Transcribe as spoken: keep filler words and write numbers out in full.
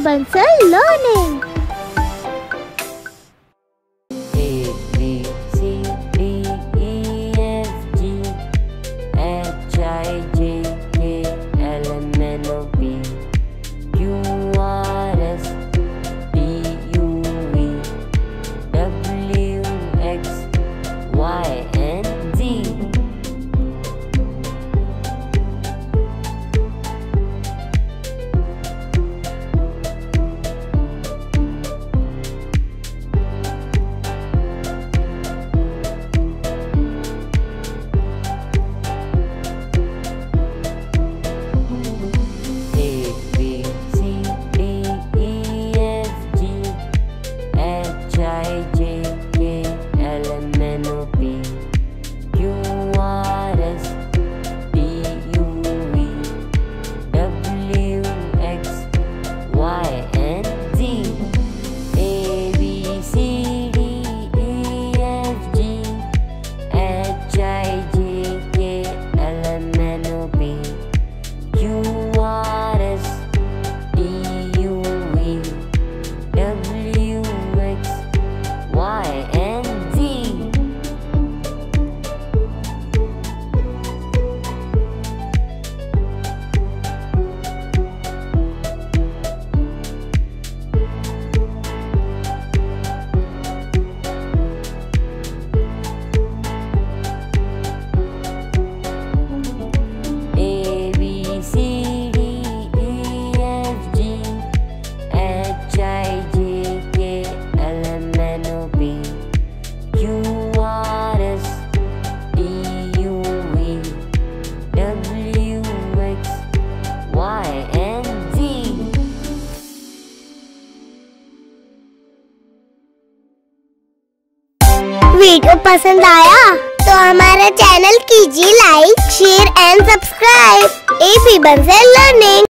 Bansal learning. A B C D E F G H I J K L M N O P Q R S T U V W X Y and Z. I J K L M N O P Q R S T U V W X Y and Z. A B C D E F G H I J K L M N O P Q R S T U V W X Y and Z. A B C D E F G H I J K L M N O P Q R S T U V W X Y and Z. Video पसंद आया तो हमारा channel कीजिए like, share and subscribe. A B Bansal learning.